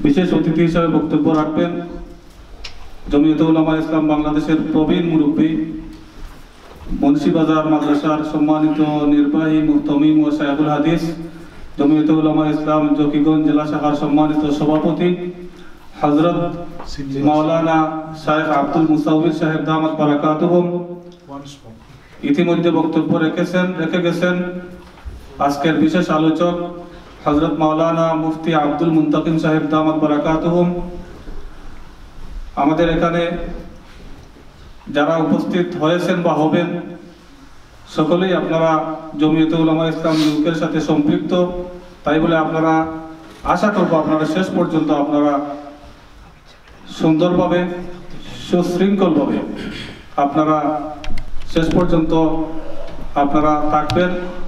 বিশেষ অতিথি হিসেবে বক্তব্য রাখবেন জমিয়তে উলামা ইসলাম বাংলাদেশের প্রবীণ মুরব্বী মুন্সিবাজার মাদ্রাসার সম্মানিত নির্বাহী মুহতামিম ও শাইখুল হাদিস জমিয়তে উলামা ইসলাম জকিগঞ্জ জেলা শাখার সম্মানিত সভাপতি হযরত মাওলানা শাইখ আব্দুল মুসাউবির সাহেব দামাত বারাকাতুহুম ইতিমধ্যে বক্তব্য রেখে গেছেন আজকের বিশেষ আলোচক হযরত মাওলানা মুফতি আব্দুল মুন্তাকিম সাহেব দামাত বারাকাতুহুম। আমাদের এখানে যারা উপস্থিত হয়েছেন বা হবেন সকলেই আপনারা জমিয়তে উলামা ইসলাম ইউকের সাথে সম্পৃক্ত, তাই বলে আপনারা আশা করব আপনারা শেষ পর্যন্ত আপনারা সুন্দরভাবে সুশৃঙ্খলভাবে আপনারা শেষ পর্যন্ত আপনারা থাকবেন।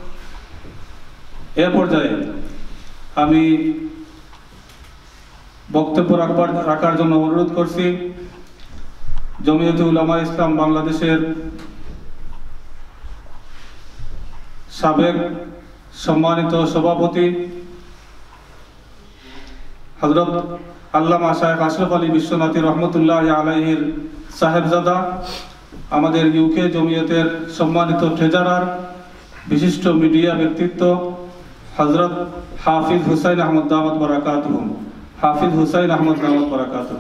এ পর্যায়ে আমি বক্তব্য রাখার জন্য অনুরোধ করছি জমিয়তে উলামা ইসলাম বাংলাদেশের সাবেক সম্মানিত সভাপতি হযরত আল্লামা শাইখ আশরাফ আলী বিশ্বনাথী রহমতুল্লাহ আলাইহির সাহেবজাদা, আমাদের ইউকে জমিয়তের সম্মানিত ট্রেজারার, বিশিষ্ট মিডিয়া ব্যক্তিত্ব হযরত হাফিজ হুসাইন আহমদ দামাত বারাকাতুহু। হাফিজ হুসাইন আহমদ দামাত বারাকাতুহু।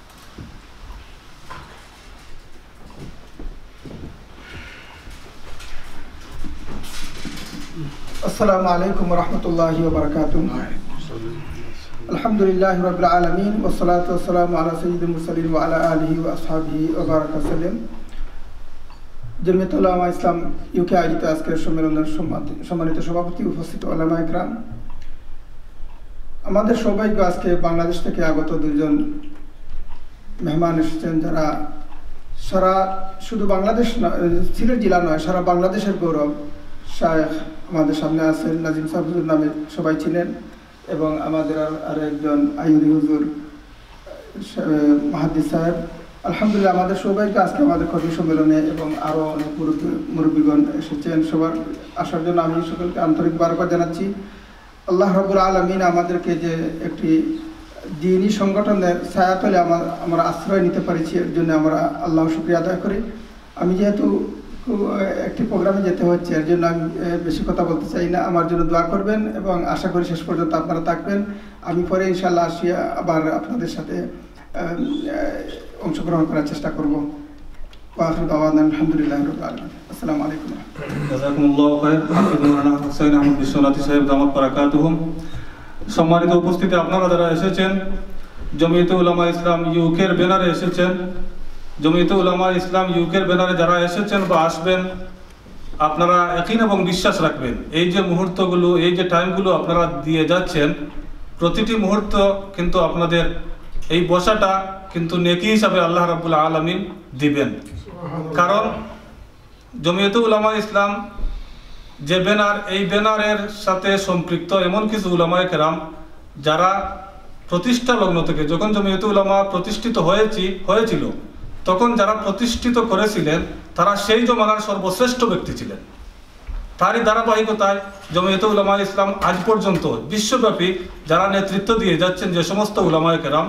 আসসালামু আলাইকুম ওয়া রাহমাতুল্লাহি ওয়া বারাকাতুহু। আলহামদুলিল্লাহি রাব্বিল আলামিন ওয়া সলাতু ওয়া সালামু আলা সাইয়্যিদিল মুরসালিন ওয়া আলা আলিহি ওয়া আসহাবিহি ওয়া বারাকা সাল্লাম। জমিয়তে উলামা ইসলাম ইউকে আয়োজিত আজকের সম্মেলনের সম্মানিত সভাপতি, উপস্থিত ওলামা ইকরাম, আমাদের সৌভাগ্য আজকে বাংলাদেশ থেকে আগত দুইজন মেহমান এসেছেন যারা সারা শুধু বাংলাদেশ সিলেট জেলা নয় সারা বাংলাদেশের গৌরব। শায়েখ আমাদের সামনে আছেন, নাজিম সাহেব নামে সবাই ছিলেন, এবং আমাদের আরো একজন আইয়ুবি হুজুর মুহাদ্দিস সাহেব। আলহামদুলিল্লাহ আমাদের সৌভাগ্য আজকে আমাদের কর্মী সম্মেলনে এবং আরও অনেক মুরব্বীগণ এসেছেন। সবার আসার জন্য আমি সকলকে আন্তরিক বারবার জানাচ্ছি। আল্লাহ রাব্বুল আলামিন আমাদেরকে যে একটি দ্বীনি সংগঠনের ছায়াতলে আমরা আশ্রয় নিতে পারছি, এর জন্য আমরা আল্লাহর শুকরিয়া আদায় করি। আমি যেহেতু একটি প্রোগ্রামে যেতে হচ্ছে, এর জন্য আমি বেশি কথা বলতে চাই না। আমার জন্য দোয়া করবেন এবং আশা করি শেষ পর্যন্ত আপনারা থাকবেন। আমি পরে ইনশাআল্লাহ আসিয়া আবার আপনাদের সাথে অংশগ্রহণ করার চেষ্টা করব। ওয়াখির দাওয়ানা আলহামদুলিল্লাহি রাব্বিল আলামিন। আসসালামু আলাইকুম। জাযাকুমুল্লাহু খাইর। হাফিজুর হোসেন আহমদ বিশ্বনাথী সাহেব দামাত বারাকাতুহু। সম্মানিত উপস্থিতি, আপনারা যারা এসেছেন জমিয়তে উলামা ইসলাম ইউকের ব্যানারে এসেছেন, জমিয়তে উলামা ইসলাম ইউকের ব্যানারে যারা এসেছেন বা আসবেন, আপনারা ইয়াকিন এবং বিশ্বাস রাখবেন এই যে মুহূর্তগুলো, এই যে টাইমগুলো আপনারা দিয়ে যাচ্ছেন, প্রতিটি মুহূর্ত কিন্তু আপনাদের এই বসাটা কিন্তু নেকি হিসাবে আল্লাহ রাব্বুল আলামিন দিবেন। কারণ জমিয়তে উলামা ইসলাম যে ব্যানার, এই ব্যানারের সাথে সম্পৃক্ত এমন কিছু উলামায়ে কেরাম যারা প্রতিষ্ঠা লগ্ন থেকে, যখন জমিয়তে উলামা প্রতিষ্ঠিত হয়েছিল তখন যারা প্রতিষ্ঠিত করেছিলেন তারা সেই জমানার সর্বশ্রেষ্ঠ ব্যক্তি ছিলেন। তারই ধারাবাহিকতায় জমিয়তে উলামা ইসলাম আজ পর্যন্ত বিশ্বব্যাপী যারা নেতৃত্ব দিয়ে যাচ্ছেন, যে সমস্ত উলামায়ে কেরাম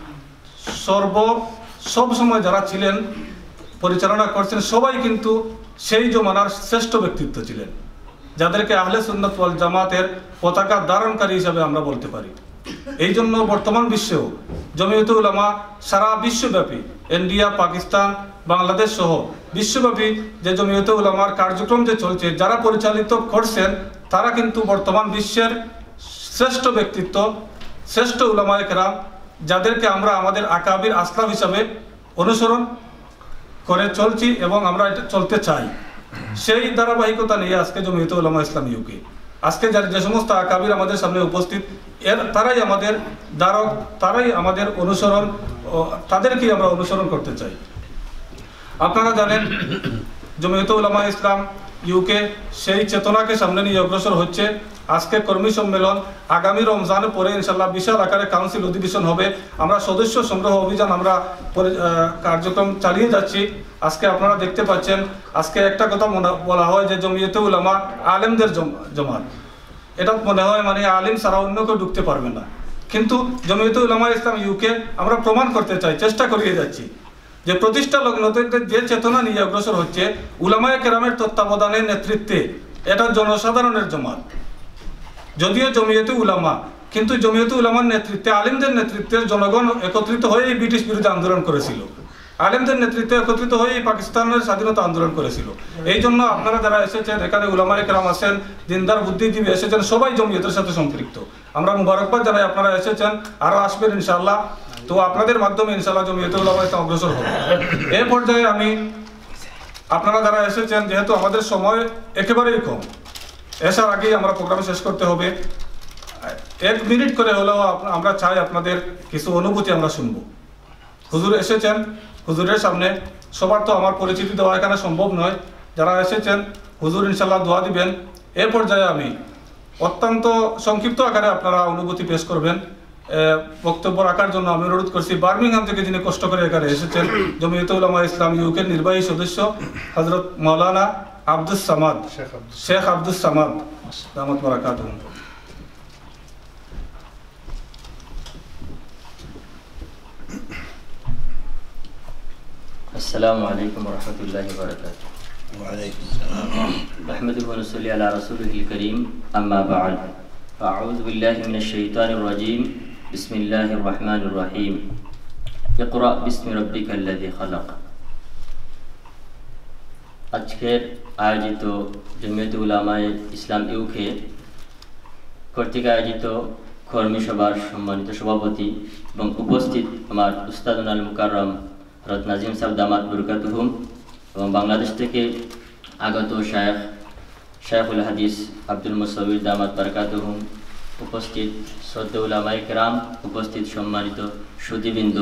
সব সময় যারা ছিলেন, পরিচালনা করছেন, সবাই কিন্তু সেই জমানার শ্রেষ্ঠ ব্যক্তিত্ব ছিলেন, যাদেরকে আহলে সুন্নাত ওয়াল জামাতের পতাকা ধারণকারী হিসাবে আমরা বলতে পারি। এই জন্য বর্তমান বিশ্বেও জমিয়তে উলামা সারা বিশ্বব্যাপী, ইন্ডিয়া, পাকিস্তান, বাংলাদেশ সহ বিশ্বব্যাপী যে জমিয়তে উলামার কার্যক্রম যে চলছে, যারা পরিচালিত করছেন, তারা কিন্তু বর্তমান বিশ্বের শ্রেষ্ঠ ব্যক্তিত্ব, শ্রেষ্ঠ উলামায়ে কেরাম, যাদেরকে আমরা আমাদের আকাবির আসলাফ হিসাবে অনুসরণ করে চলছি এবং আমরা এটা চলতে চাই। সেই ধারাবাহিকতা নিয়ে আজকে জমিয়তে উলামা ইসলাম ইউকে, আজকে যে সমস্ত আকাবির আমাদের সামনে উপস্থিত, তারাই আমাদের ধারক, তারাই আমাদের অনুসরণ, তাদেরকেই আমরা অনুসরণ করতে চাই। আপনারা জানেন জমিয়তে উলামা ইসলাম ইউকে সেই চেতনাকে সামনে নিয়ে অগ্রসর হচ্ছে। আজকে কর্মী সম্মেলন, আগামী রমজানের পরে ইনশাল্লাহ বিশাল আকারে কাউন্সিল অধিবেশন হবে। আমরা সদস্য সংগ্রহ অভিযান আমরা কার্যক্রম চালিয়ে যাচ্ছি। আজকে আপনারা দেখতে পাচ্ছেন, আজকে একটা কথা বলা হয় যে জমিয়তে উলামা আলেমদের জমাত। এটা মনে হয় মানে আলিম ছাড়া অন্য কেউ ঢুকতে পারবে না। কিন্তু জমিয়তে উলামা ইসলাম ইউকে আমরা প্রমাণ করতে চাই, চেষ্টা করিয়ে যাচ্ছি যে প্রতিষ্ঠা লগ্ন থেকে যে চেতনা নিয়ে অগ্রসর হচ্ছে উলামায়ে কেরামের তত্ত্বাবধানে নেতৃত্বে, এটা জনসাধারণের জমাত। যদিও জমিয়তে উলামা, কিন্তু জমিয়তে উলামার নেতৃত্বে, আলিমদের নেতৃত্বে জনগণ একত্রিত হয়ে ব্রিটিশ বিরুদ্ধে আন্দোলন করেছিল, আলেমদের নেতৃত্বে একত্রিত হয়ে পাকিস্তানের স্বাধীনতা আন্দোলন করেছিল। এই জন্য আপনারা যারা এসেছেন, এখানে উলামায়ে কেরাম আছেন, দিনদার বুদ্ধিজীবী এসেছেন, সবাই জমিয়তের সাথে সম্পৃক্ত। আমরা মুবারকবাদ জানাই আপনারা এসেছেন, আরও আসবেন ইনশাআল্লাহ। তো আপনাদের মাধ্যমে ইনশাআল্লাহ জমিয়তে উলামা ইসলাম অগ্রসর হবে। এই পর্যায়ে আমি আপনারা যারা এসেছেন, যেহেতু আমাদের সময় একেবারেই কম, এসার আগেই আমরা প্রোগ্রাম শেষ করতে হবে, 1 মিনিট করে হলেও আমরা চাই আপনাদের কিছু অনুভূতি আমরা শুনবো। হুজুর এসেছেন, হুজুরের সামনে সবার তো আমার পরিচিতি দেওয়া এখানে সম্ভব নয়। যারা এসেছেন হুজুর ইনশাল্লাহ দোয়া দিবেন। এ পর্যায়ে আমি অত্যন্ত সংক্ষিপ্ত আকারে আপনারা অনুভূতি পেশ করবেন। বক্তব্য রাখার জন্য আমি অনুরোধ করছি বার্মিংহাম থেকে যিনি কষ্ট করে এখানে এসেছেন, জমিয়তে উলামা ইসলাম ইউকের নির্বাহী সদস্য হযরত মাওলানা আব্দুস সামাদ, শেখ আব্দুস সামাদ দামাত বারাকাতুহু। السلام عليكم ورحمة الله وبركاته. وعليكم السلام. نحمده ونصلي على رسوله الكريم. أما بعد فأعوذ بالله من الشيطان الرجيم. بسم الله الرحمن الرحيم. اقرأ باسم ربك الذي خلق. আজকের আয়োজিত জমিয়তে উলামায়ে ইসলাম ইউকে কর্তৃক আয়োজিত কর্মী সভার সম্মানিত সভাপতি এবং উপস্থিত আমার উস্তাদুল আল মুকাররম হযরত নাজিম সাহেব দামাত বরকাতুহুম এবং বাংলাদেশ থেকে আগত শায়খুল হাদিস আব্দুল মুসাউইর দামাত বরকাতুহুম, উপস্থিত শ্রদ্ধেয় উলামায়ে কেরাম, উপস্থিত সম্মানিত সুধীবৃন্দ।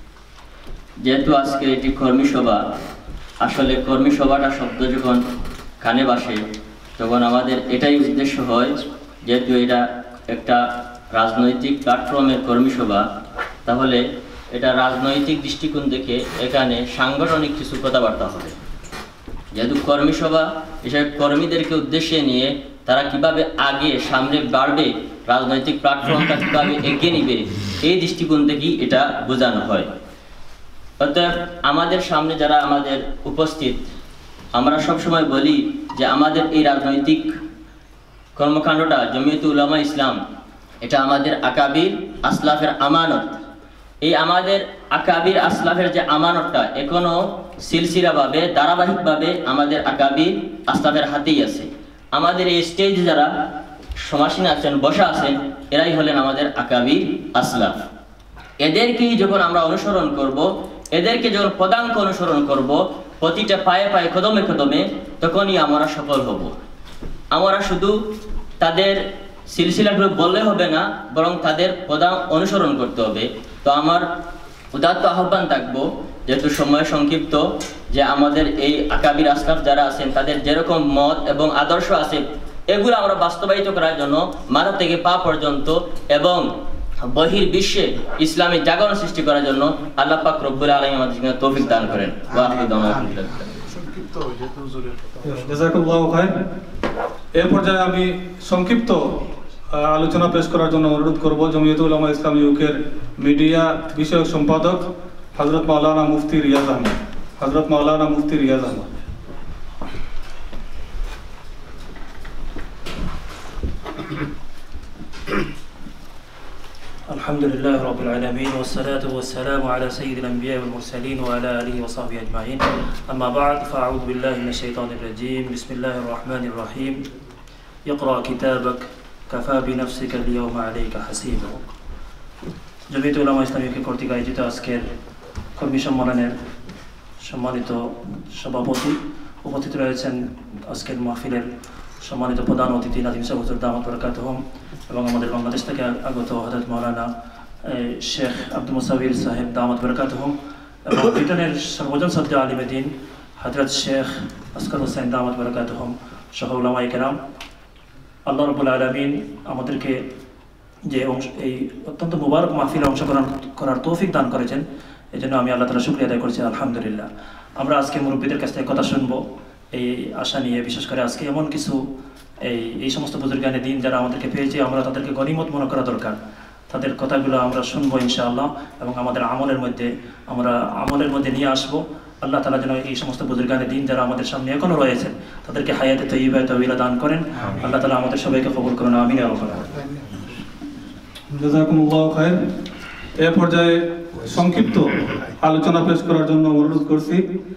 যেহেতু আজকে এটি কর্মী সভা, আসলে কর্মী সভাটা শব্দ যখন কানে বাসে তখন আমাদের এটাই উদ্দেশ্য হয়, যেহেতু এটা একটা রাজনৈতিক প্ল্যাটফর্মের কর্মী সভা, তাহলে এটা রাজনৈতিক দৃষ্টিকোণ থেকে এখানে সাংগঠনিক কিছু কথাবার্তা হবে। যেহেতু কর্মী সভা, এসব কর্মীদেরকে উদ্দেশ্যে নিয়ে তারা কিভাবে আগে সামনে বাড়বে, রাজনৈতিক প্ল্যাটফর্মটা কিভাবে এগিয়ে নিবে, এই দৃষ্টিকোণ থেকেই এটা বোঝানো হয়। অতএব আমাদের সামনে যারা আমাদের উপস্থিত, আমরা সবসময় বলি যে আমাদের এই রাজনৈতিক কর্মকাণ্ডটা জমিয়তে উলামা ইসলাম, এটা আমাদের আকাবির আসলাফের আমানত। এই আমাদের আকাবির আসলাফের যে আমানতটা এখনো সিলসিলাভাবে ধারাবাহিকভাবে আমাদের আকাবির আসলাফের হাতেই আছে। আমাদের এই স্টেজে যারা সমাসীন আছেন, বসা আছেন, এরাই হলেন আমাদের আকাবির আসলাফ। এদেরকেই যখন আমরা অনুসরণ করব, এদেরকে যখন পদাঙ্ক অনুসরণ করব, প্রতিটা পায়ে পায়ে কদমে কদমে, তখনই আমরা সফল হব। আমরা শুধু তাদের সিলসিলাগুলো বললে হবে না, বরং তাদের পদাঙ্ক অনুসরণ করতে হবে। তো আমার উদাত্ত আহ্বান থাকবো, যেহেতু সময় সংক্ষিপ্ত, যে আমাদের এই আকাবির আসলাফ যারা আছেন তাদের যেরকম মত এবং আদর্শ আছে, এগুলো আমরা বাস্তবায়িত করার জন্য মাথা থেকে পা পর্যন্ত এবং বহির বিশ্বে ইসলামী জাগরণ সৃষ্টি করার জন্য আল্লাহ পাক রব্বুল আলামিন আমাদেরকে তৌফিক দান করেন। জাযাকাল্লাহু খাইর। এর পর্যায়ে আমি সংক্ষিপ্ত আলোচনা পেশ করার জন্য অনুরোধ করব জমিয়তে উলামা ইসলাম ইউকের মিডিয়া বিষয়ক সম্পাদক হযরত মাওলানা মুফতি রিয়াজ আহমদ। হযরত মাওলানা মুফতি রিয়াজ আহমদ। الحمد لله رب العالمين والصلاة والسلام على سيد الأنبياء والمرسلين وعلى آله وصحبه أجمعين. أما بعد فأعوذ بالله من الشيطان الرجيم. بسم الله الرحمن الرحيم. اقرأ كتابك كفى بنفسك اليوم عليك حسيبا. জমিয়তে উলামা ইসলামী কর্তৃক আয়োজিত আজকের কর্মী সম্মেলনের সম্মানিত সভাপতি, উপস্থিত রয়েছেন আজকের মাহফিলের সম্মানিত প্রধান অতিথি নাজিম সাহেব হুজুর দামাত বরকাতুহুম এবং আমাদের বাংলাদেশ থেকে আগত হযরত মাওলানা শেখ আব্দুল মুসাউইর সাহেব দামাত বরকাতুহুম এবং ব্রিটেনের সর্বজন শ্রদ্ধা আলিমে দ্বীন হযরত শেখ আসকার হোসেন দামাত বরকাতুহুম সহ উলামায়ে কেরাম। আল্লাহ রাব্বুল আলামিন আমাদেরকে যে এই অত্যন্ত মুবারক মাহফিলে অংশগ্রহণ করার তৌফিক দান করেছেন, এই জন্য আমি আল্লাহ তাআলা শুকরিয়া আদায় করছি, আলহামদুলিল্লাহ। আমরা আজকে মুরব্বীদের কাছ থেকে কথা শুনবো এই আশা নিয়ে, বিশেষ করে আজকে এমন কিছু এই সমস্ত বুজুর্গানে দিন যারা আমাদেরকে পেয়েছে, আমরা তাদেরকে গনিমত মনে করা দরকার। তাদের কথাগুলো আমরা শুনবো ইনশাআল্লাহ এবং আমাদের আমলের মধ্যে নিয়ে আসবো। আল্লাহ তাআলা যেন এই সমস্ত বুজুর্গানে দিন যারা আমাদের সামনে এখনো রয়েছেন তাদেরকে হায়াতে তয়্যিবা তাওয়িলা দান করেন। আল্লাহ তাআলা আমাদের সবাইকে কবুল করুন, আমিন ইয়া রাব্বাল আলামিন। জাযাকুমুল্লাহু খায়র। এই পর্যায়ে সংক্ষিপ্ত আলোচনা পেশ করার জন্য অনুরোধ করছি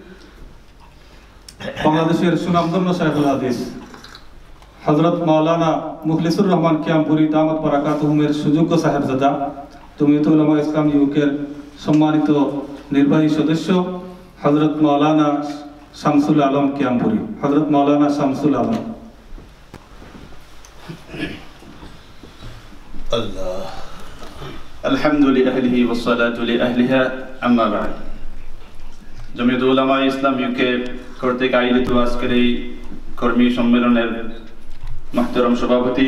বাংলাদেশের সুনামধন্য সাইফুল হাদিস হযরত মাওলানা মুখলিসুর রহমান কিয়ামপুরি দামাত বারাকাতুহুমের সুযোগ্য সাহেবজাদা জমিয়তুল উলামা ইসলাম ইউকের সম্মানিত নির্বাহী সদস্য হযরত মাওলানা শামসুল আলম কিয়ামপুরি। হযরত মাওলানা শামসুল আলম। আল্লাহ আলহামদুলিল্লাহি ওয়াসসালাতু লিআহলিহা আম্মা বা'দ। জমিয়তুল উলামা ইসলাম ইউকে কর্তৃক আয়োজিত আজকের এই কর্মী সম্মেলনের মুহতারাম সভাপতি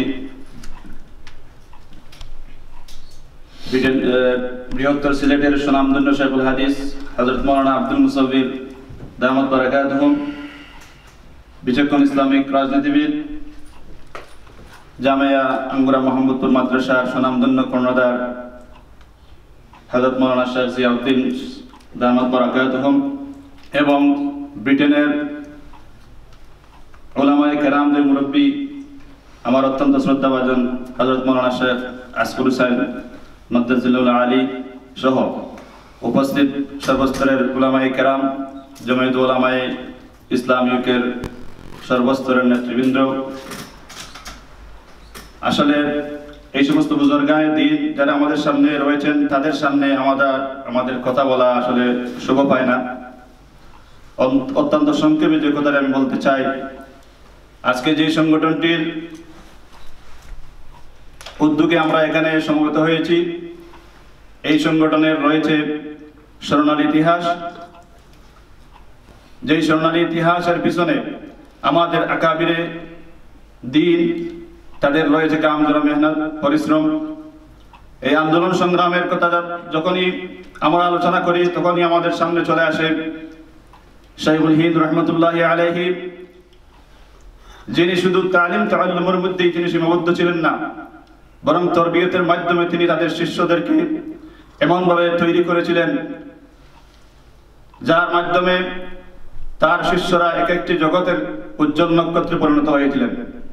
বৃহত্তর সিলেটের সুনামধন্য সাইফুল হাদিস হযরত মাওলানা আব্দুল মুসাব্বির দামাত বারাকাতুহুম, বিচক্ষণ ইসলামিক রাজনীতিবিদ, জামিয়া আঙ্গুরা মোহাম্মদপুর মাদ্রাসার সুনামধন্য কর্ণধার হযরত মাওলানা শেখ জিয়াউদ্দিন দামাত বারাকাতুহুম এবং ব্রিটেনের উলামায়ে কেরামদের মুরব্বী আমার অত্যন্ত শ্রদ্ধাভাজন হযরত মাওলানা শেখ আসফুর হুসাইন মাদ্দাজিল্লাহুল আলী সহ উপস্থিত সর্বস্তরের উলামায়ে কেরাম, জমিয়তুল উলামায়ে ইসলাম ইউকের সর্বস্তরের নেতৃবৃন্দ, আসলে এই সমস্ত বুজুর্গায়ে দ্বীন যারা আমাদের সামনে রয়েছেন তাদের সামনে আমাদের কথা বলা আসলে শোভা পায় না। অত্যন্ত সংক্ষেপে যে কথাটা আমি বলতে চাই, আজকে যে সংগঠনটির উদ্যোগে আমরা এখানে সমবেত হয়েছি, এই সংগঠনের রয়েছে স্বর্ণালী ইতিহাস। যেই স্বর্ণালী ইতিহাসের পিছনে আমাদের আকাবিরে দ্বীন, তাদের রয়েছে কামজোরা মেহনত, পরিশ্রম। এই আন্দোলন সংগ্রামের কথা যখনই আমরা আলোচনা করি তখনই আমাদের সামনে চলে আসে শাইখুল হিন্দ রহমতুল্লাহি আলাইহি, যিনি শুধু তালিম তাআল্লুমের মধ্যেই তিনি সীমাবদ্ধ ছিলেন না, বরং তরবিয়তের মাধ্যমে তিনি তাদের শিষ্যদেরকে এমনভাবে তৈরি করেছিলেন যার মাধ্যমে তার শিষ্যরা এক একটি জগতের উজ্জ্বল নক্ষত্রে পরিণত হয়েছিলেন।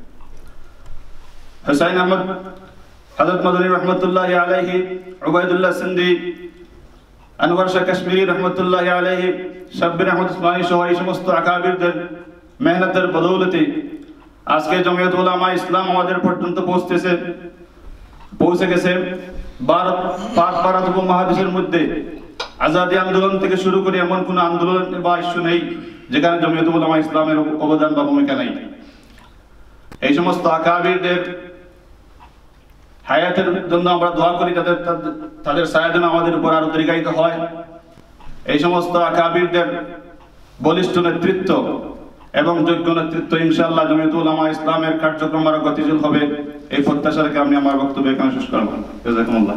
হোসাইন আহমদ, হযরত মাদানী রহমতুল্লাহি আলাইহি, উবাইদুল্লাহ সিন্ধি, আনোয়ার শাহ কাশ্মীরি রহমতুল্লাহি আলাইহি, শাব্বির আহমদ উসমানী সহ এই সমস্ত আকাবিরদের মেহনতের বদৌলতে আজকে জমিয়তুল উলামা ইসলাম আমাদের পর্যন্ত পৌঁছে গেছে। ভারত উপমহাদেশের মধ্যে আজাদী আন্দোলন থেকে শুরু করে এমন কোন আন্দোলন বা ইস্যু নেই যেখানে জমিয়তুল উলামা ইসলামের অবদান বা ভূমিকা নেই। এই সমস্ত আকাবিরদের হায়াতের জন্য আমরা দোয়া করি, তাদের ছায়া যেন আমাদের উপর আরো দীর্ঘায়িত হয়। এই সমস্ত আকাবিরদের বলিষ্ঠ নেতৃত্ব এবং যোগ্য নেতৃত্ব ইনশাআল্লাহ জমিয়তুল উলামা ইসলামের কার্যক্রম আরো গতিশীল হবে, এই প্রত্যাশা রেখে আমি আমার বক্তব্য এখানে শেষ করব। জাযাকুমুল্লাহ।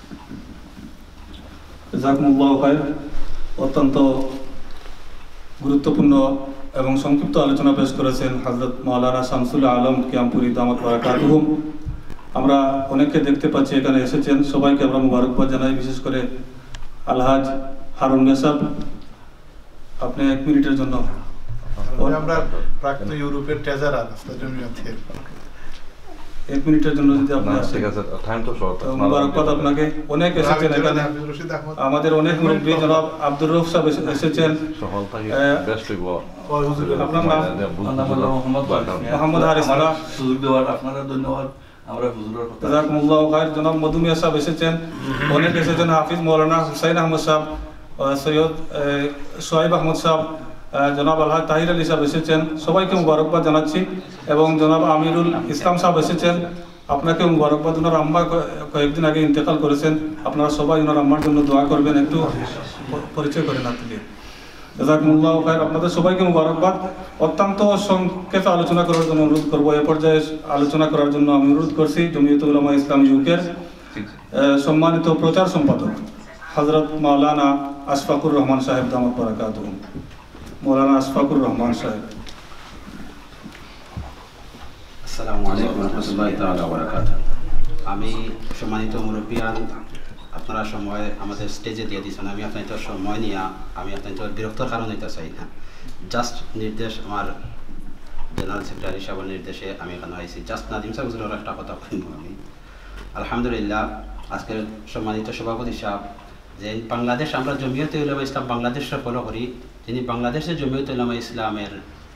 জাযাকুমুল্লাহু খায়র। অত্যন্ত গুরুত্বপূর্ণ এবং সংক্ষিপ্ত আলোচনা পেশ করেছেন হযরত মাওলানা শামসুল আলম কিয়ামপুরি দামাত বারাকাতুহুম। আমরা অনেককে দেখতে পাচ্ছি এখানে এসেছেন, সবাইকে আমরা মুবারকবাদ জানাই। বিশেষ করে আলহাজ হারুন মেসাব, আপনি 1 মিনিটের জন্য। আমরা প্রাক্তন ইউরোপের ট্রেজারার জমিয়তের 1 মিনিটের জন্য যদি আপনি ঠিক আছে, টাইম তো শর্ট। মুবারকবাদ আপনাকে। অনেক এসেছেন এখানে, আমাদের অনেক মুরব্বী জনাব আব্দুর রউফ সাহেব এসেছেন। সহল থাকি বেস্ট হইব। আপনার নাম? মোহাম্মদ হারিস। সুযোগ দেওয়ার আপনারা ধন্যবাদ। আমরা হুজুরের কথা জাযাকুমুল্লাহু খায়র। জনাব মধুমিয়া সাহেব এসেছেন, অনেক এসেছেন। হাফিজ মাওলানা হুসাইন আহমদ সাহেব, সৈয়দ সোহাইব আহমদ সাহেব, জনাব আলহাজ তাহির আলী সাহেব এসেছেন, সবাইকে মুবারকবাদ জানাচ্ছি। এবং জনাব আমিরুল ইসলাম সাহেব এসেছেন, আপনাকে মুবারকবাদ। ওনার আম্মা কয়েকদিন আগে ইন্তেকাল করেছেন, আপনারা সবাই ওনার আম্মার জন্য দোয়া করবেন। একটু পরিচয় করেন আপনি। জাযাকুমুল্লাহু খায়র। আপনাদের সবাইকে মুবারকবাদ। অত্যন্ত সংক্ষেপে আলোচনা করার জন্য অনুরোধ করব। এ পর্যায়ে আলোচনা করার জন্য আমি অনুরোধ করছি জমিয়তুল উলামা ইসলাম ইউকের সম্মানিত প্রচার সম্পাদক হযরত মাওলানা আশফাকুর রহমান সাহেব দামাত বারাকাতুহুম। মৌলানা আশফাকুর রহমান সাহেব। আসসালামু আলাইকুম ওয়া রাহমাতুল্লাহি তাআলা ওয়া বারাকাতুহু। আমি সম্মানিত মুরব্বিয়ান, আপনারা সময় আমাদের স্টেজে দিয়ে দিয়েছেন, আমি আপনাদের সময় নিয়ে আমি আপনাদের বিরক্তর কারণ হইতে চাই না। জাস্ট নির্দেশ আমার জেনারেল সেক্রেটারি সাহেবের নির্দেশে আমি এখানে আইছি। জাস্ট নাদিম সাহেব হুজুরের একটা কথা বলব আমি। আলহামদুলিল্লাহ, আজকের সম্মানিত সভাপতি সাহেব, যে বাংলাদেশ আমরা জমিয়তে উলামা ইসলাম বাংলাদেশে ফলো করি, যিনি বাংলাদেশের জমিয়তে উলামা ইসলামের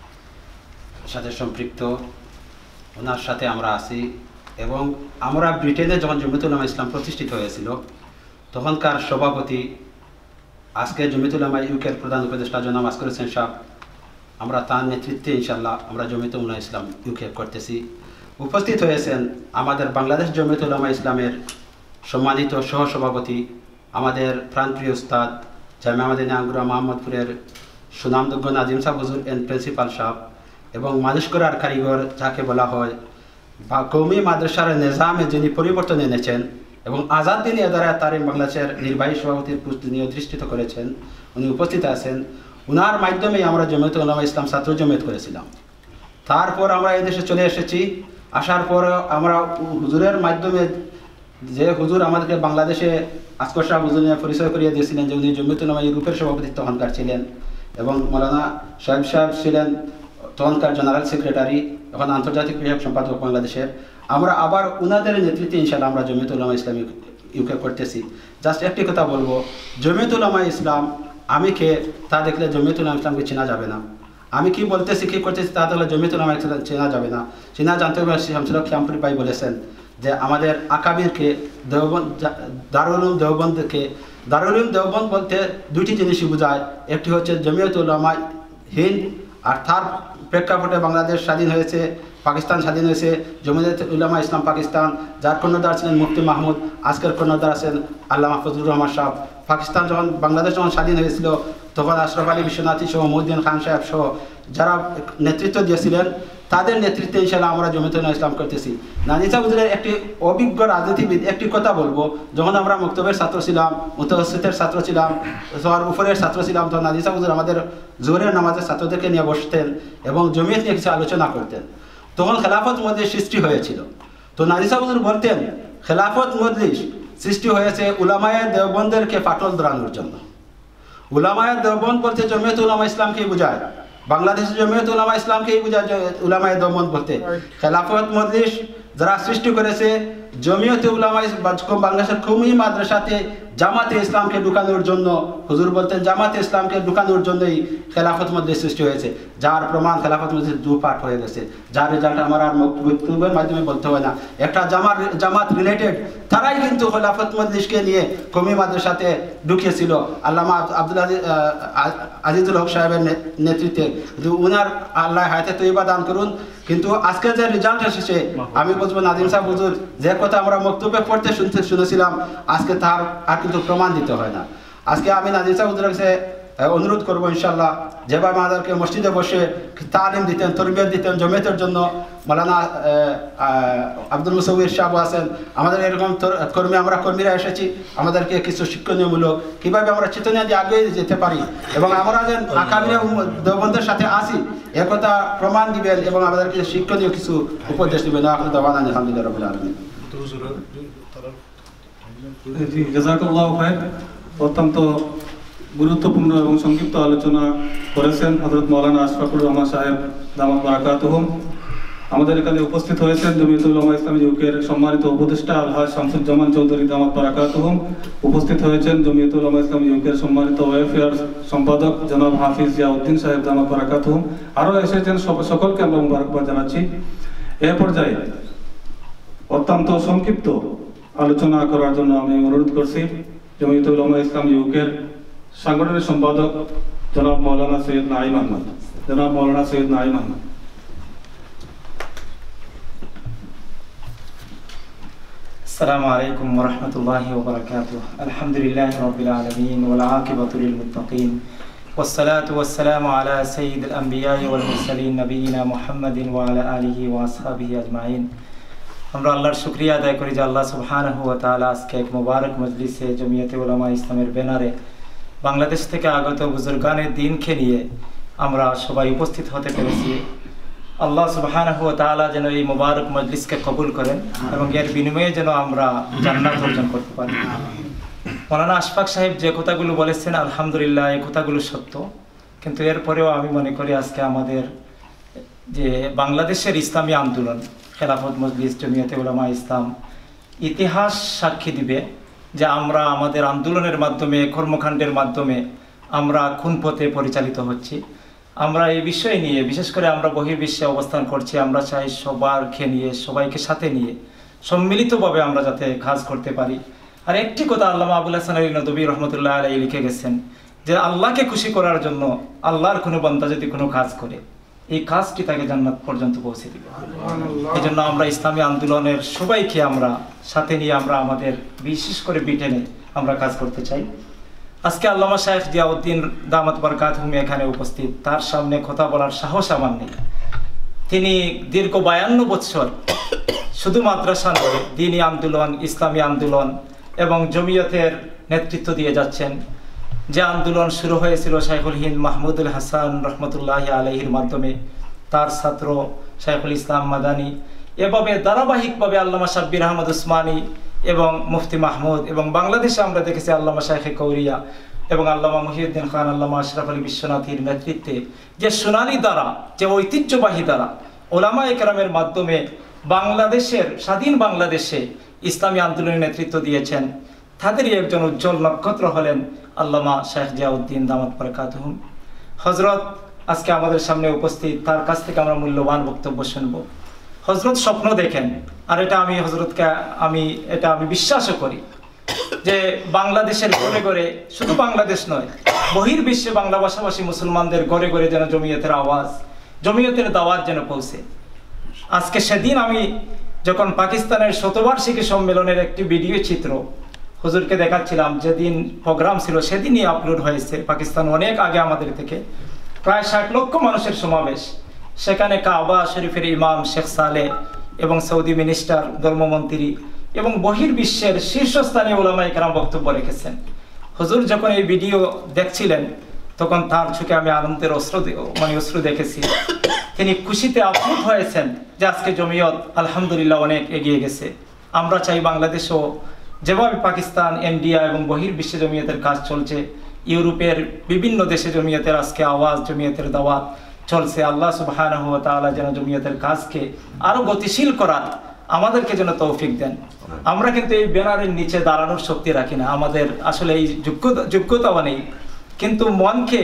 সাথে সম্পৃক্ত, ওনার সাথে আমরা আছি। এবং আমরা ব্রিটেনে যখন জমিয়তে উলামা ইসলাম প্রতিষ্ঠিত হয়েছিল তখনকার সভাপতি, আজকে জমিয়তে উলামা ইউকের প্রধান উপদেষ্টা জনাব আসগর হোসেন সাহেব, আমরা তার নেতৃত্বে ইনশাল্লাহ আমরা জমিয়তে উলামা ইসলাম ইউকে করতেছি। উপস্থিত হয়েছেন আমাদের বাংলাদেশ জমিয়তে উলামা ইসলামের সম্মানিত সহসভাপতি, আমাদের প্রাণপ্রিয় উস্তাদ জামিয়া মাদানী আঙ্গুরা মোহাম্মদপুরের সুনামযোগ্য নাজিম সাহেব হুজুর এন্ড প্রিন্সিপাল সাহেব, এবং মানুষ গড়ার কারিগর যাকে বলা হয়, বা কৌমি মাদ্রাসার নিজামে যিনি পরিবর্তন এনেছেন এবং আজাদ দিনী আদারায় তারিম বাংলাদেশের নির্বাহী সভাপতির তিনি অধিষ্ঠিত করেছেন, উনি উপস্থিত আছেন। উনার মাধ্যমে আমরা জমিয়তে উলামা ইসলাম ছাত্র জমিয়ত করেছিলাম। তারপর আমরা এই দেশে চলে এসেছি। আসার পর আমরা হুজুরের মাধ্যমে, যে হুজুর আমাদেরকে বাংলাদেশে আসগর সাহেব হুজুর নিয়ে পরিচয় করিয়ে দিয়েছিলেন, যে উনি জমিয়তে উলামা ইউরোপের সভাপতি তখনকার ছিলেন, এবং মৌলানা সাহেব ছিলেন তখনকার জেনারেল সেক্রেটারি, এখন আন্তর্জাতিক বিষয়ক সম্পাদক বাংলাদেশের। আমরা আবার উনাদের নেতৃত্বে ইনশাআল্লাহ আমরা জমিয়তে উলামা ইসলাম ইউকে করতেছি। জাস্ট একটি কথা বলবো, জমিয়তে উলামা ইসলাম আমি কে তা দেখলে জমিয়তে উলামা ইসলামকে চেনা যাবে না। আমি কি বলতেছি কি করতেছি তা দেখলে জমিয়তে উলামা ইসলাম চেনা যাবে না। চেনা জানতে হবে। শামসুল্লাহ খিয়ামপুরি ভাই বলেছেন যে আমাদের আকাবিরকে দারুল উলুম দেওবন্দকে, দারুল উলুম দেওবন্দ বলতে দুইটি জিনিসই বোঝায়, একটি হচ্ছে জমিয়তে উলামা হিন্দ, আর তার প্রেক্ষাপটে বাংলাদেশ স্বাধীন হয়েছে, পাকিস্তান স্বাধীন হয়েছে, জমিয়তে উলামা ইসলাম পাকিস্তান, যার কর্ণধার ছিলেন মুফতি মাহমুদ, আজকের কর্ণধার আছেন আল্লামা ফজলুর রহমান সাহেব। পাকিস্তান যখন বাংলাদেশ যখন স্বাধীন হয়েছিল তখন আশরাফ আলী বিশ্বনাথী সহ মহিউদ্দিন খান সাহেব সহ যারা নেতৃত্ব দিয়েছিলেন, তাদের নেতৃত্বে ইনশাআল্লাহ আমরা জমিয়তে উলামা ইসলাম করতেছি। নাজিম সাহেব হুজুরের একটি অভিজ্ঞ রাজনীতিবিদ একটি কথা বলবো, যখন আমরা মক্তবের ছাত্র ছিলাম, মুতাওয়াসসিতের ছাত্র ছিলাম, সবার উপরের ছাত্র ছিলাম, তখন নাজিম সাহেব হুজুর আমাদের জোহরের নামাজের ছাত্রদেরকে নিয়ে বসতেন এবং জমিয়ত নিয়ে কিছু আলোচনা করতেন। তখন খেলাফত মজলিস সৃষ্টি হয়েছিল। তো নাজিম সাহেব হুজুর বলতেন খেলাফত মজলিস সৃষ্টি হয়েছে উলামায়ে দেওবন্দেরকে ফাটল ধরানোর জন্য। উলামায়ে দেওবন্দ বলতে জমিয়তে উলামা ইসলামকেই বোঝায়, বাংলাদেশের জমিয়তে উলামা ইসলামকেই বোঝায় উলামায়ে দেওবন্দ বলতে। খেলাফত মজলিস যারা সৃষ্টি করেছে জমিয়তে উলামা বাংলাদেশের কওমি মাদ্রাসাতে জামাতে ইসলামকে ঢুকানোর জন্য, হুজুর বলতেন জামাতে ইসলামকে ঢুকানোর জন্যই খেলাফত মজলিস সৃষ্টি হয়েছে, যার প্রমাণ খেলাফত মজলিস দুপাট হয়ে গেছে, যার রেজাল্ট আমার আর বক্তব্যের মাধ্যমে বলতে হয় না। একটা জামাত রিলেটেড তারাই কিন্তু খেলাফত মজলিসকে নিয়ে কওমি মাদ্রাসাতে ঢুকিয়েছিল আল্লামা আব্দুল্লাহ আজিজুল হক সাহেবের নেতৃত্বে। উনার আল্লাহ হায়াতে তৈবা দান করুন। কিন্তু আজকে যে রেজাল্ট এসেছে, আমি বলবো নাজিম সাহেব হুজুর যে কথা আমরা বক্তব্যে পড়তে শুনেছিলাম, আজকে তার আর কিন্তু প্রমাণ দিতে হয় না। আজকে আমি নাজিম সাহেব হুজুরের কাছে অনুরোধ করবো ইনশাআল্লাহ, যেভাবে আমাদেরকে মসজিদে বসে তালিম দিতেন, তরবিয়ত দিতেন জমিয়তের জন্য, মৌলানা আব্দুল মুসাউইর সাহেব আছেন, আমাদের এরকম কর্মী, আমরা কর্মীরা এসেছি, আমাদেরকে কিছু শিক্ষণীয়মূলক কীভাবে আমরা চেতনা দিয়ে আগে যেতে পারি এবং আমরা যেন আকাবিরে দেওবন্দের সাথে আসি একথা প্রমাণ দিবেন এবং আমাদেরকে শিক্ষণীয় কিছু উপদেশ দিবেন। এখন দাওয়ান আলহামদুলিল্লাহ রাব্বিল আলামিন। জি, জাযাকাল্লাহু খায়র। অত্যন্ত গুরুত্বপূর্ণ এবং সংক্ষিপ্ত আলোচনা করেছেন হযরত মাওলানা আশরাফুর রহমান সাহেব দামাত বারাকাতুহুম। আমাদের এখানে উপস্থিত হয়েছেন জমিয়তে উলামা ইসলাম ইউকের সম্মানিত উপদেষ্টা আলহাজ শামসুজ্জামান চৌধুরী দামাত বারাকাতুহুম। উপস্থিত হয়েছেন জমিয়তে উলামা ইসলাম ইউকের সম্মানিত ওয়েলফেয়ার সম্পাদক জনাব হাফিজ জিয়াউদ্দিন সাহেব দামাত বারাকাতুহুম। আরও এসেছেন, সকলকে আমরা মুবারকবাদ জানাচ্ছি। এ পর্যায়ে অত্যন্ত সংক্ষিপ্ত আলোচনা করার জন্য আমি অনুরোধ করছি জমিয়তে উলামা ইসলাম ইউকের সাংগঠনিক সম্পাদক জনাব মৌলানা সৈয়দ নাঈম আহমদ। জনাব মৌলানা সৈয়দ নাঈম আহমদ। السلام عليكم ورحمة الله وبركاته. الحمد لله رب العالمين والعاقبة للمتقين والصلاة والسلام على سيد الأنبياء والمرسلين نبينا محمد وعلى آله وأصحابه أجمعين. আমরা আল্লাহর শুকরিয়া আদায় করি যে আল্লাহ সুবহানাহু ওয়া তাআলা আজকে এক মুবারক মজলিসে জমিয়তে উলামা ইসলামের ব্যানারে বাংলাদেশ থেকে আগত বুজুর্গানের দিনকে নিয়ে আমরা সবাই উপস্থিত হতে পেরেছি। আল্লাহ সুবহানাহু ওয়া তাআলা যেন এই মুবারক মজলিসকে কবুল করেন এবং এর বিনিময়ে যেন আমরা জান্নাত অর্জন করতে পারি। মাওলানা আশফাক সাহেব যে কথাগুলো বলেছেন আলহামদুলিল্লাহ এই কথাগুলো সত্য, কিন্তু এরপরেও আমি মনে করি আজকে আমাদের যে বাংলাদেশের ইসলামী আন্দোলন খেলাফত মজলিস জমিয়তে উলামা ইসলাম ইতিহাস সাক্ষী দিবে যে আমরা আমাদের আন্দোলনের মাধ্যমে কর্মকাণ্ডের মাধ্যমে আমরা কোন পথে পরিচালিত হচ্ছি। আমরা এই বিষয় নিয়ে বিশেষ করে আমরা বহির্বিশ্বে অবস্থান করছি, আমরা চাই সবারকে নিয়ে সবাইকে সাথে নিয়ে সম্মিলিতভাবে আমরা যাতে কাজ করতে পারি। আর একটি কথা আল্লামা আবুল হাসান আলী নদভী রহমতুল্লাহ আলাইহি লিখে গেছেন যে আল্লাহকে খুশি করার জন্য আল্লাহর কোনো বান্দা যদি কোনো কাজ করে এই কাজটি তাকে জান্নাত পর্যন্ত পৌঁছে দিবে। এই জন্য আমরা ইসলামী আন্দোলনের সবাইকে আমরা সাথে নিয়ে আমরা আমাদের বিশেষ করে ব্রিটেনে আমরা কাজ করতে চাই। আজকে আল্লামা শাইখ জিয়াউদ্দিন দামাত বরকাতুহুম এখানে উপস্থিত, তার সামনে কথা বলার সাহস আমার নেই। তিনি দীর্ঘ 52 বছর শুধু মাদ্রাসা নয় দ্বীনি আন্দোলন, ইসলামী আন্দোলন এবং জমিয়তের নেতৃত্ব দিয়ে যাচ্ছেন। যে আন্দোলন শুরু হয়েছিল শাইখুল হিন্দ মাহমুদুল হাসান রহমতুল্লাহি আলাইহির মাধ্যমে, তার ছাত্র শাইখুল ইসলাম মাদানি, এভাবে ধারাবাহিকভাবে আল্লামা শাব্বির আহমদ উসমানী এবং মুফতি মাহমুদ, এবং বাংলাদেশে আমরা দেখেছি আল্লামা শাইখে কৌরিয়া এবং আল্লামা মুহিউদ্দিন খান, আল্লামা আশরাফ আলী বিশ্বনাথীর নেতৃত্বে যে সোনালী দ্বারা, যে ঐতিহ্যবাহী দ্বারা ওলামায়ে কেরামের মাধ্যমে বাংলাদেশের স্বাধীন বাংলাদেশে ইসলামী আন্দোলনের নেতৃত্ব দিয়েছেন, তাদেরই একজন উজ্জ্বল নক্ষত্র হলেন আল্লামা শাইখ জিয়াউদ্দিন দামাত বরকাতুহুম। হযরত আজকে আমাদের সামনে উপস্থিত, তার কাছ থেকে আমরা মূল্যবান বক্তব্য শুনব। হযরত স্বপ্ন দেখেন, আর এটা আমি হযরতকে আমি বিশ্বাসও করি যে বাংলাদেশের ঘরে ঘরে, শুধু বাংলাদেশ নয় বহির্বিশ্বে বাংলা ভাষাভাষী মুসলমানদের ঘরে ঘরে যেন জমিয়তের আওয়াজ, জমিয়তের দাওয়াত যেন পৌঁছে। আজকে সেদিন আমি যখন পাকিস্তানের শতবার্ষিকী সম্মেলনের একটি ভিডিও চিত্র হুজুরকে দেখাচ্ছিলাম, যেদিন প্রোগ্রাম ছিল সেদিনই আপলোড হয়েছে, পাকিস্তান অনেক আগে আমাদের থেকে, প্রায় 60 লক্ষ মানুষের সমাবেশ। সেখানে কাবা শরীফের ইমাম শেখ সালে এবং সৌদি মিনিস্টার, ধর্মমন্ত্রী এবং বহির্বিশ্বের শীর্ষস্থানীয় উলামায়ে কেরাম বক্তব্য রেখেছেন। হুজুর যখন এই ভিডিও দেখছিলেন তখন তার চোখে আমি আনন্দের অশ্রু দেখেছি। তিনি খুশিতে আপ্লুত হয়েছেন যে আজকে জমিয়ত আলহামদুলিল্লাহ অনেক এগিয়ে গেছে। আমরা চাই বাংলাদেশও যেভাবে পাকিস্তান, ইন্ডিয়া এবং বহির্বিশ্বে জমিয়তের কাজ চলছে, ইউরোপের বিভিন্ন দেশে জমিয়তের আজকে আওয়াজ, জমিয়তের দাওয়াত চলছে, আল্লাহ সুবহানাহু ওয়া তাআলা যেন জমিয়তের কাজকে আরো গতিশীল করার আমাদেরকে যেন তৌফিক দেন। আমরা কিন্তু এই ব্যানারের নিচে দাঁড়ানোর শক্তি রাখি না, আমাদের আসলে এই যোগ্যতাও নেই, কিন্তু মনকে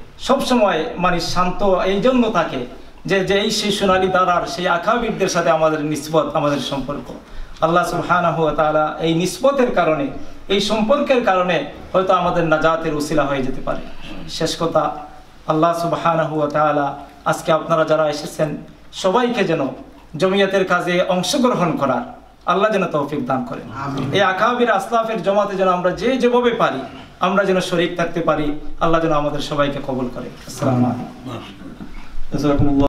সবসময় মানে শান্ত এই জন্য থাকে যে এই সেই সোনালী দ্বারার সেই আকাবিরদের সাথে আমাদের নিসবত, আমাদের সম্পর্ক। আল্লাহ সুবহানাহু ওয়া তাআলা এই নিসবতের কারণে, এই সম্পর্কের কারণে হয়তো আমাদের নাজাতের উসিলা হয়ে যেতে পারে। শেষ কথা, আল্লাহ সুবহানাহু ওয়া তাআলা আজকে আপনারা যারা এসেছেন সবাইকে যেন জমিয়তের কাজে অংশগ্রহণ করার আল্লাহ যেন তৌফিক দান করেন। এই আকাবির আসলাফের জমাতে যেন আমরা যেভাবে পারি আমরা যেন শরীক থাকতে পারি, আল্লাহ যেন আমাদের সবাইকে কবুল করে। আসসালামু আলাইকুম।